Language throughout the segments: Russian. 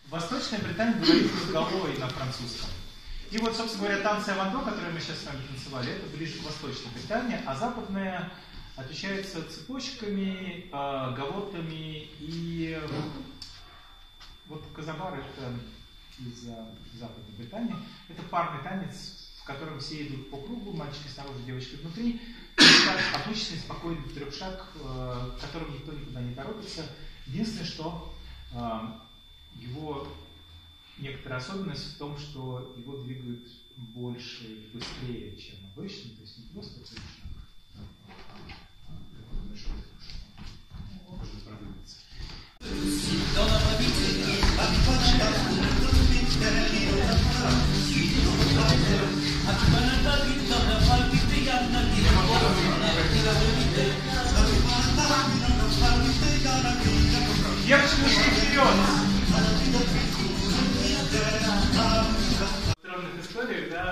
Восточная Британия говорит головой на французском. И вот, собственно говоря, танцы авандо, которые мы сейчас с вами танцевали, это ближе к Восточной Британии, а западная отличается цепочками, гавотами и вот казабар это из Западной Британии. Это парный танец, в котором все идут по кругу, мальчики снаружи, девочки внутри. Обычный, спокойный трехшаг, в котором никто никуда не торопится. Единственное, что его некоторая особенность в том, что его двигают больше и быстрее, чем обычно. То есть не просто трехшаг, можно продвигаться. Девочки, ушли вперед! В странных историях, да,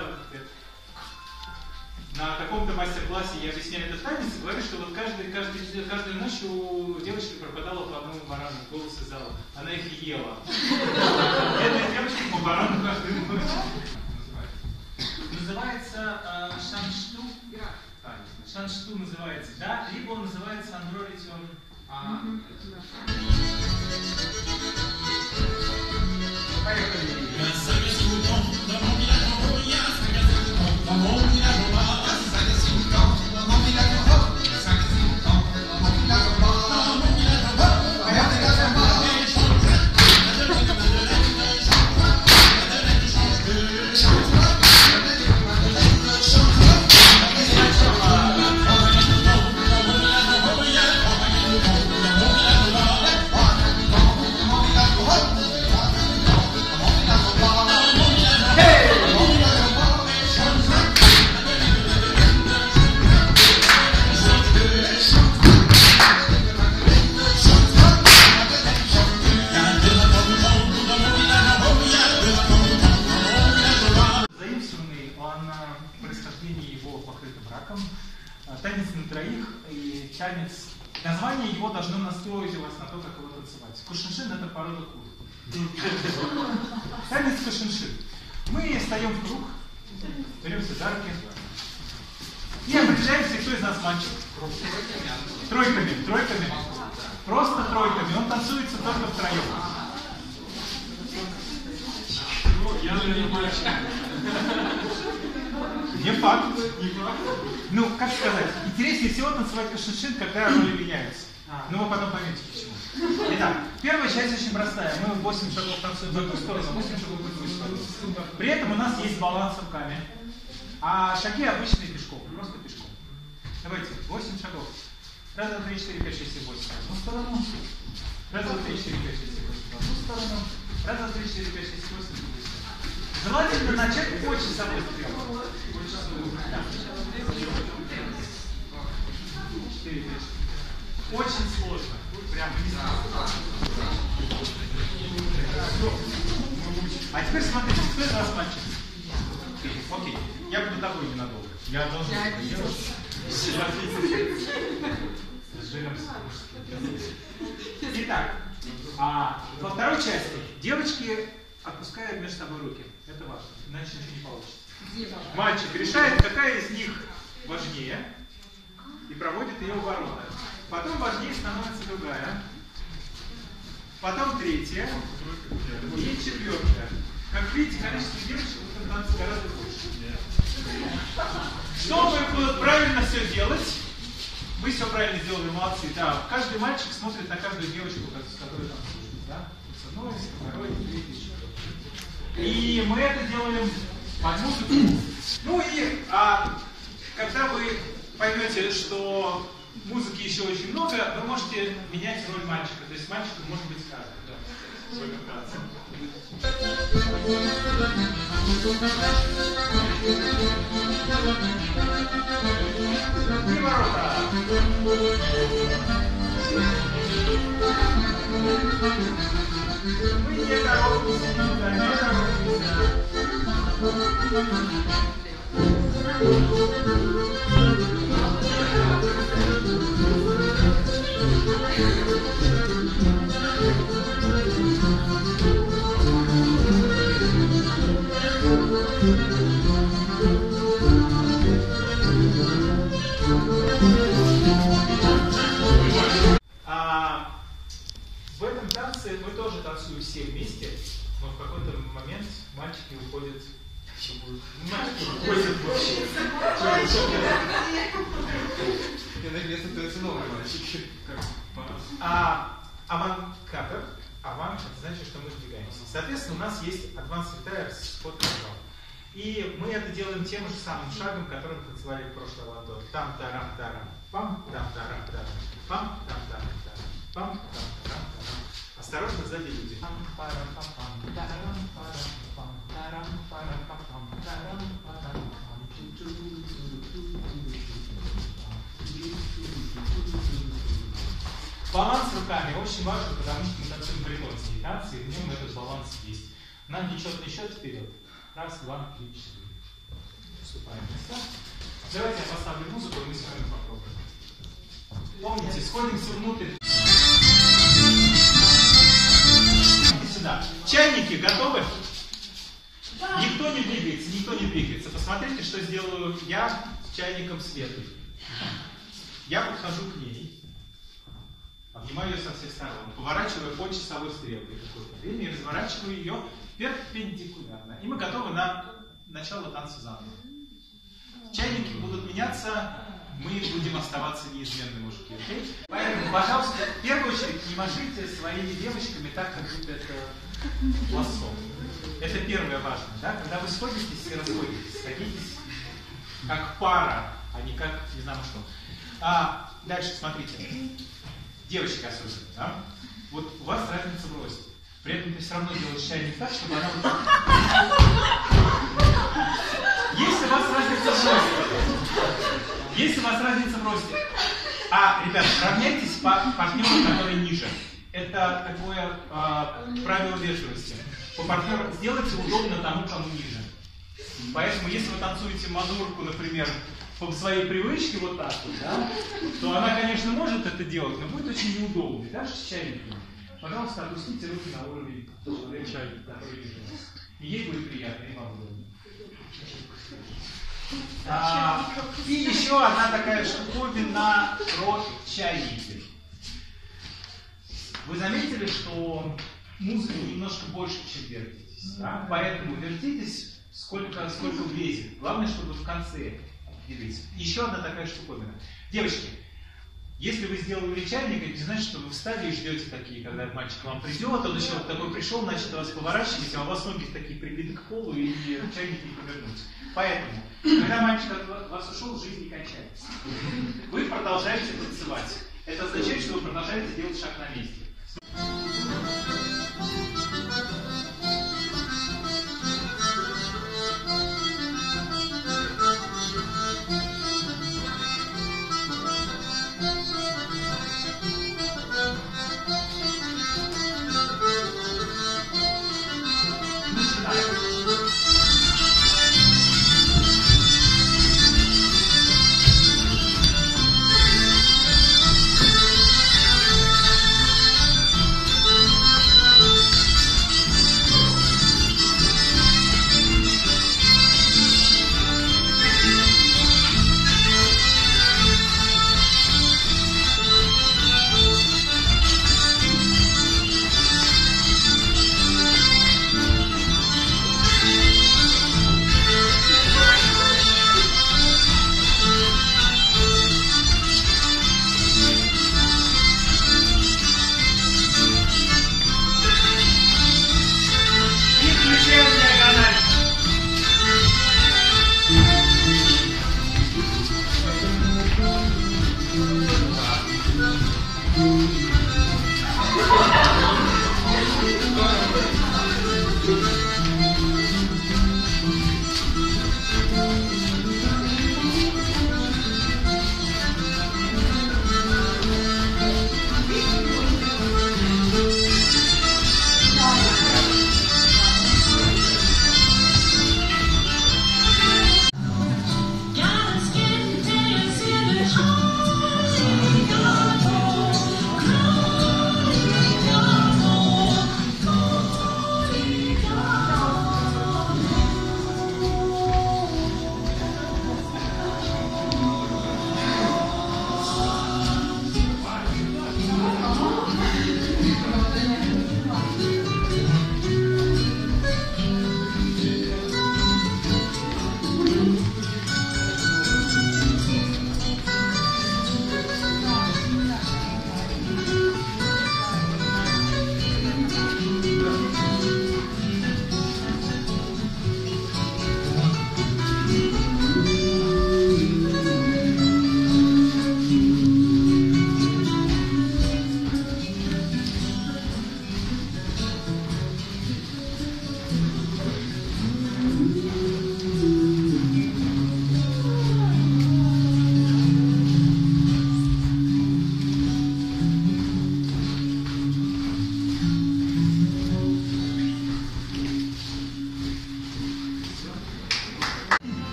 на каком-то мастер-классе я объясняю этот танец и говорю, что вот каждую ночь у девочки пропадало по одному барану в голос из зала. Она их ела. Этой девочке по барану каждую ночь. Называется шаншту. Шаншту называется, да, либо он называется андролитион. Поехали. Танец на троих и танец. Название его должно настроить вас на то, как его танцевать. Кушиншин — это порода кур. Танец кушиншин. Мы встаем в круг, беремся за руки и определяемся, кто из нас мальчик. Тройками. Просто тройками. Он танцуется только втроем. Я же не мальчик. Не факт. Ну, как сказать, интереснее всего танцевать кушиншин, когда роли меняются. Ну, вы потом поймете, почему. Итак, первая часть очень простая. Мы 8 шагов танцуем в одну сторону, 8 шагов в другую сторону. При этом у нас есть баланс руками. А шаги обычные пешком, просто пешком. Давайте, 8 шагов. Раз, два, три, 4, 5, 6, 7, 8 в одну сторону. Раз, два, три, 4, 5, 6, 7, 8 в одну сторону. Раз, два, три, 4, 5, 6, 8 в другую сторону. Желательно начать очень с одной стороны. 4, 5. Очень сложно. Прям не знаю. А теперь смотрите, кто из вас мальчик? Окей. Я буду тобой ненадолго. Я должен это делать. Сживемся. Итак, во второй части девочки отпускают между собой руки. Это важно, иначе ничего не получится. Мальчик решает, какая из них важнее, и проводит ее у ворота. Потом важнее становится другая, потом третья и четвертая. Как видите, количество девочек в этом танце гораздо больше. Чтобы правильно все делать, вы все правильно сделали, молодцы. Да, каждый мальчик смотрит на каждую девочку, с которой танцует. Да? С одной, с второй, с третьей, с четвертой. И мы это делаем под музыку. Ну и когда вы поймете, что музыки еще очень много, вы можете менять роль мальчика. То есть мальчиком может быть каждый. И ворота. Мы не торопимся, не торопимся. все вместе, но в какой-то момент мальчики уходят. Мальчики уходят вообще. Я надеюсь, это новые мальчики. Avant-капер. Avant это значит, что мы двигаемся. Соответственно, у нас есть Advanced Retire с фото-контролем. И мы это делаем тем же самым шагом, которым танцевали в прошлый лото. Там-тарам-тарам, пам-там-тарам-тарам, пам-там-тарам-тарам, пам-там-тарам-тарам. Осторожно, сзади люди. Баланс руками очень важен, потому что мы танцуем бритонские танцы, и в нем этот баланс есть. Нам нечетный счет вперед. Раз, два, три, четыре. Вступаем в места. Давайте я поставлю музыку, и мы с вами попробуем. Помните, сходимся внутрь. Сюда. Чайники готовы? Да. Никто не двигается, никто не двигается. Посмотрите, что сделаю я с чайником Светы. Я подхожу к ней, обнимаю ее со всех сторон, поворачиваю по часовой стрелке какое-то время и разворачиваю ее перпендикулярно. И мы готовы на начало танца заново. Чайники будут меняться, мы будем оставаться неизменными, мужики. Okay? Поэтому, пожалуйста, в первую очередь не машите своими девочками так, как будто это лассо. Это первое важное. Да? Когда вы сходитесь и расходитесь, садитесь как пара, а не как не знаю что. Дальше, смотрите. Девочки особенно. Да? Вот у вас разница в росте. При этом ты все равно делаешь чайник так, чтобы она вот так. Если у вас разница в росте, ребята, равняйтесь по партнеру, который ниже. Это такое правило вежливости. По партнеру сделайте удобно тому, кому ниже. Поэтому, если вы танцуете мазурку, например, по своей привычке вот так вот, да, то она, конечно, может это делать, но будет очень неудобно. Даже с чайником. Пожалуйста, опустите руки на уровень человека, который ниже вас. И ей будет приятно, и вам удобно. И еще одна такая штуковина про чайники. Вы заметили, что музыка немножко больше, чем вертитесь. Да? Поэтому вертитесь сколько влезет. Главное, чтобы в конце двигались. Еще одна такая штуковина. Девочки, если вы сделали чайник, это не значит, что вы встали и ждете такие, когда мальчик к вам придет, он еще вот такой пришел, начал вас поворачивать, а у вас ноги такие прибиты к полу и чайник не повернуть. Поэтому, когда мальчик от вас ушел, жизнь не кончается. Вы продолжаете танцевать. Это означает, что вы продолжаете делать шаг на месте.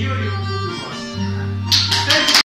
теорию